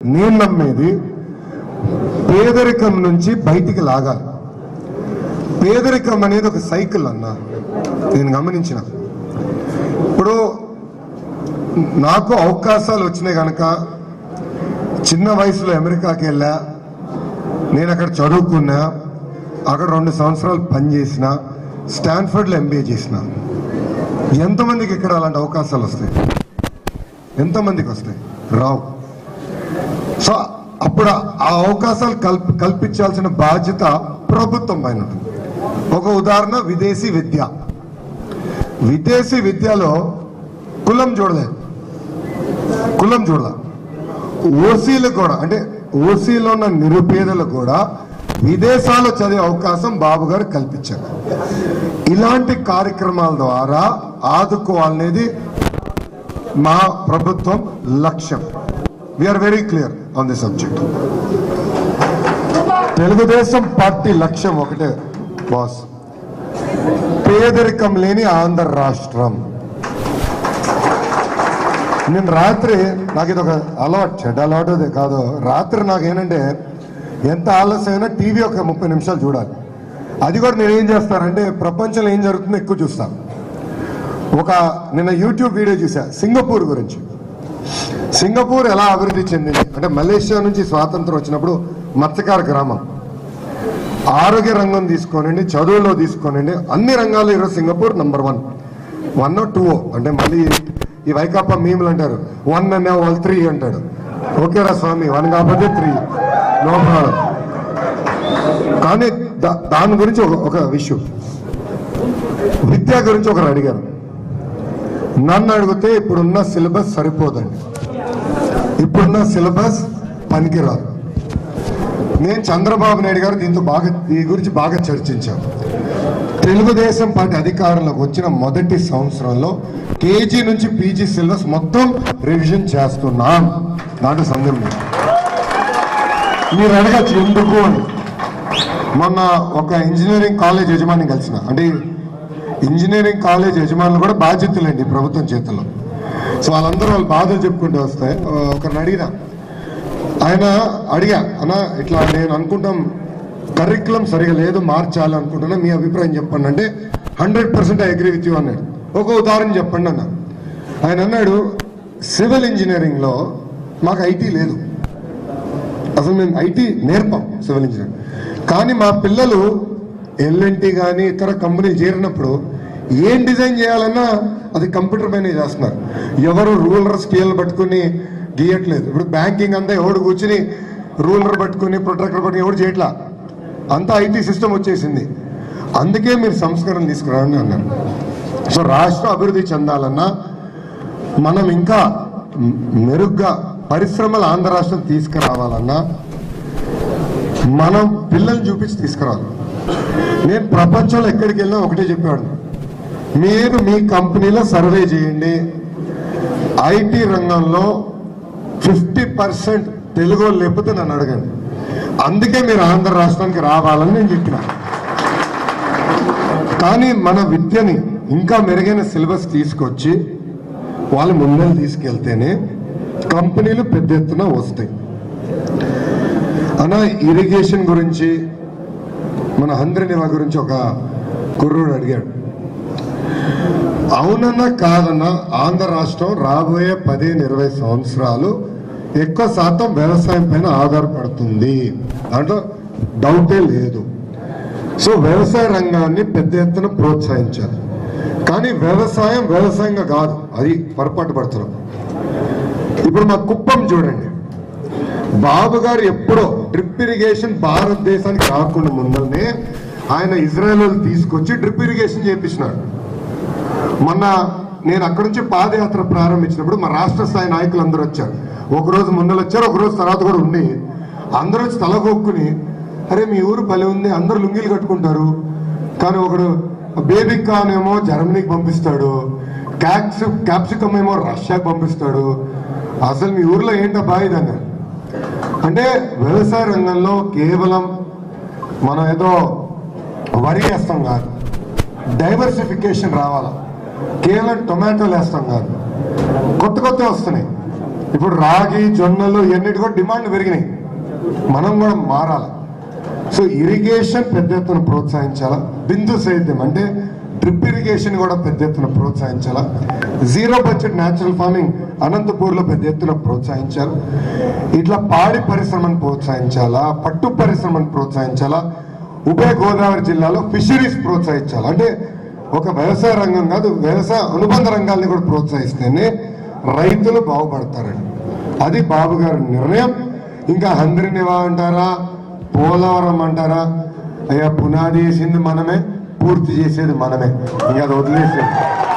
నేను నమ్మేది పేదరికం నుంచి బయటికి లాగాలి. పేదరికం అనేది ఒక సైకిల్ అన్న, నేను గమనించిన. ఇప్పుడు నాకు అవకాశాలు వచ్చినాయి కనుక చిన్న వయసులో అమెరికాకి వెళ్ళా, నేను అక్కడ చదువుకున్నా, అక్కడ 2 సంవత్సరాలు పనిచేసిన, స్టాన్ఫర్డ్లో ఎంబీఏ చేసిన. ఎంతమందికి ఇక్కడ అలాంటి అవకాశాలు వస్తాయి? ఎంతమందికి వస్తాయి? రావు. సో అప్పుడు ఆ అవకాశాలు కల్పించాల్సిన బాధ్యత ప్రభుత్వం పైన. ఒక ఉదాహరణ విదేశీ విద్య. విదేశీ విద్యలో కులం చూడలేదు, కులం చూడలే. ఓసీలు కూడా, అంటే ఓసీలో ఉన్న నిరుపేదలకు కూడా విదేశాల్లో చదివే అవకాశం బాబు గారు కల్పించారు. ఇలాంటి కార్యక్రమాల ద్వారా ఆదుకోవాలనేది మా ప్రభుత్వం లక్ష్యం. We're very clear on the subject. Telugu Desam party లక్ష్యం ఒకటే బాస్, పేదరికం లేని ఆంధ్ర రాష్ట్రం. నేను రాత్రి, నాకు ఇది ఒక అలవాటు, చెడ్డ అలవాటు అదే కాదు, రాత్రి నాకేంటంటే ఎంత ఆలస్యమైనా టీవీ ఒక 30 నిమిషాలు చూడాలి. అది కూడా నేను ఏం చేస్తానంటే ప్రపంచంలో ఏం జరుగుతుందో ఎక్కువ చూస్తాను. నిన్న యూట్యూబ్ వీడియో చూసా సింగపూర్ గురించి. సింగపూర్ ఎలా అభివృద్ధి చెందింది అంటే, మలేషియా నుంచి స్వాతంత్రం వచ్చినప్పుడు మత్స్యకార గ్రామం. ఆరోగ్య రంగం తీసుకోనండి, చదువులో తీసుకోనండి, అన్ని రంగాల్లో ఈరోజు సింగపూర్ నంబర్ 1, 1 or 2. అంటే మళ్ళీ ఈ వైకాపా మీములు అంటారు 1 అనే వాళ్ళు 3 అంటాడు. ఓకేరా స్వామి, 1 కాకపోతే 3 నో ప్రాబ్లం. కానీ దాని గురించి ఒక విషయం, విద్య గురించి ఒకరు అడిగారు. నన్ను అడిగితే ఇప్పుడున్న సిలబస్ సరిపోదండి, ఇప్పుడున్న సిలబస్ పనికిరాదు. నేను చంద్రబాబు నాయుడు గారు ఈ గురించి బాగా చర్చించాను. తెలుగుదేశం పార్టీ అధికారంలోకి వచ్చిన మొదటి సంవత్సరంలో కేజీ నుంచి పీజీ సిలబస్ మొత్తం రివిజన్ చేస్తున్నాం. దాంట్లో సందేహం లేదు. మీరు అడగచ్చు ఎందుకు అని. మొన్న ఒక ఇంజనీరింగ్ కాలేజ్ యజమాని కలిసిన, అంటే ఇంజనీరింగ్ కాలేజ్ యజమానులు కూడా బాధ్యతలండి ప్రభుత్వం చేతుల్లో. సో వాళ్ళందరూ వాళ్ళ బాధలు చెప్పుకుంటూ వస్తాయి. ఒకరిని అడిగా అన్న ఇట్లా నేను అనుకుంటాం కరికులం సరిగా లేదు, మార్చాలి అనుకుంటున్నా, మీ అభిప్రాయం చెప్పండి అంటే 100% ఐ అగ్రీ విత్ యూ అన్నాడు. ఒక ఉదాహరణ చెప్పండి అన్న. ఆయన అన్నాడు సివిల్ ఇంజనీరింగ్లో మాకు ఐటీ లేదు, అసలు మేము ఐటీ నేర్పాం సివిల్ ఇంజనీరింగ్. కానీ మా పిల్లలు ఎల్ఎన్టీ కానీ ఇతర కంపెనీలు చేరినప్పుడు ఏం డిజైన్ చేయాలన్నా అది కంప్యూటర్ పైన చేస్తున్నారు. ఎవరు రూలర్ స్కేల్ పట్టుకుని గీయట్లేదు. ఇప్పుడు బ్యాంకింగ్ అంతా ఎవడు కూర్చుని రూలర్ పట్టుకుని ప్రొట్రాక్టర్ పట్టుకుని ఎవడు చేయట్లా, అంతా ఐటీ సిస్టమ్ వచ్చేసింది. అందుకే మీరు సంస్కరణ తీసుకురావని అన్నారు. సో రాష్ట్రం అభివృద్ధి చెందాలన్నా, మనం ఇంకా మెరుగ్గా పరిశ్రమలు ఆంధ్ర రాష్ట్రం తీసుకురావాలన్నా మనం పిల్లల్ని చూపించి తీసుకురావాలి. నేను ప్రపంచంలో ఎక్కడికి వెళ్ళినా ఒకటే చెప్పాడు, మీరు మీ కంపెనీలో సర్వే చేయండి, ఐటీ రంగంలో 50% తెలుగు వాళ్ళు లేకపోతే నన్ను అడగండి. అందుకే మీరు ఆంధ్ర రాష్ట్రానికి రావాలని నేను చెప్పిన. కానీ మన విద్యని ఇంకా మెరుగైన సిలబస్ తీసుకొచ్చి వాళ్ళు ముందర తీసుకెళ్తేనే కంపెనీలు పెద్ద ఎత్తున వస్తాయి. అన్న ఇరిగేషన్ గురించి మన హంద్రనివా గురించి ఒక కుర్రుడు అడిగాడు. అవునన్నా కాదన్నా ఆంధ్ర రాష్ట్రం రాబోయే 15-20 సంవత్సరాలు ఎక్కువ శాతం వ్యవసాయం పైన ఆధారపడుతుంది, దాంట్లో డౌటే లేదు. సో వ్యవసాయ రంగాన్ని పెద్ద ఎత్తున ప్రోత్సహించాలి. కానీ వ్యవసాయంగా కాదు, అది పొరపాటు పడుతున్నాం. ఇప్పుడు మా కుప్పం చూడండి, బాబు గారు ఎప్పుడో డ్రిప్ ఇరిగేషన్ భారతదేశానికి రాకుండా ముందరనే ఆయన ఇజ్రాయెల్ తీసుకొచ్చి డ్రిప్ ఇరిగేషన్ చేయించినాడు. మొన్న నేను అక్కడి నుంచి పాదయాత్ర ప్రారంభించినప్పుడు మా రాష్ట్ర స్థాయి నాయకులు అందరూ వచ్చారు. ఒకరోజు ముందర వచ్చారు, ఒకరోజు తర్వాత కూడా ఉండి అందరూ వచ్చి తలగొక్కుని, అరే మీ ఊరు భలే ఉంది, అందరూ లుంగీలు కట్టుకుంటారు, కానీ ఒకడు బేబీ కార్న్ ఏమో జర్మనీకి పంపిస్తాడు, క్యాప్సికమ్ ఏమో రష్యాకి పంపిస్తాడు, అసలు మీ ఊర్లో ఏంటో బాయిది అన్నారు. అంటే వ్యవసాయ రంగంలో కేవలం మనం ఏదో వరి వేస్తాం కాదు, డైవర్సిఫికేషన్ రావాలా. కేవలం టొమాటోలు వేస్తాం కాదు, కొత్త వస్తున్నాయి. ఇప్పుడు రాగి జొన్నలు ఇవన్నిటి కూడా డిమాండ్ పెరిగినాయి, మనం కూడా మారాలి. సో ఇరిగేషన్ పెద్ద ఎత్తున ప్రోత్సహించాలా, బిందు సేద్యం అంటే డ్రిప్ ఇరిగేషన్ కూడా పెద్ద ఎత్తున ప్రోత్సహించాలా, జీరో బడ్జెట్ న్యాచురల్ ఫార్మింగ్ అనంతపూర్లో పెద్ద ఎత్తున ప్రోత్సహించాలి. ఇట్లా పాడి పరిశ్రమను ప్రోత్సహించాలా, పట్టు పరిశ్రమను ప్రోత్సహించాలా, ఉభయ గోదావరి జిల్లాలో ఫిషరీస్ ప్రోత్సహించాలి. అంటే ఒక వ్యవసాయ రంగం కాదు, వ్యవసాయ అనుబంధ రంగాల్ని కూడా ప్రోత్సహిస్తేనే రైతులు బాగుపడతారండి. అది బాబు గారి నిర్ణయం. ఇంకా హంద్రినివా అంటారా, పోలవరం అంటారా, అయ్యా పునాది వేసింది మనమే, పూర్తి చేసేది మనమే, ఇంకా అది వదిలేసేది.